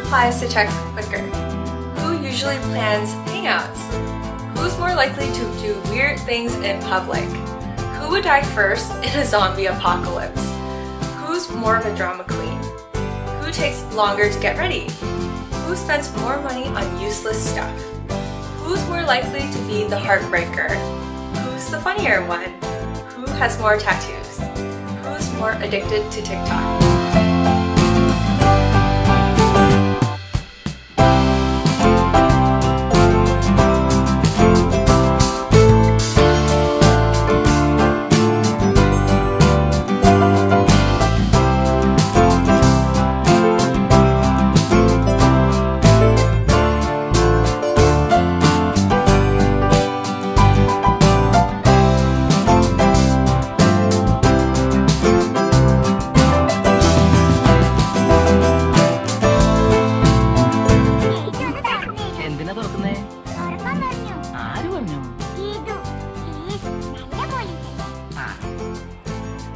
replies to texts quicker? Who usually plans hangouts? Who's more likely to do weird things in public? Who would die first in a zombie apocalypse? Who's more of a drama queen? Who takes longer to get ready? Who spends more money on useless stuff? Who's more likely to be the heartbreaker? Who's the funnier one? Who has more tattoos? Who's more addicted to TikTok?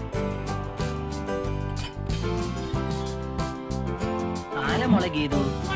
മോളെ ഗീതു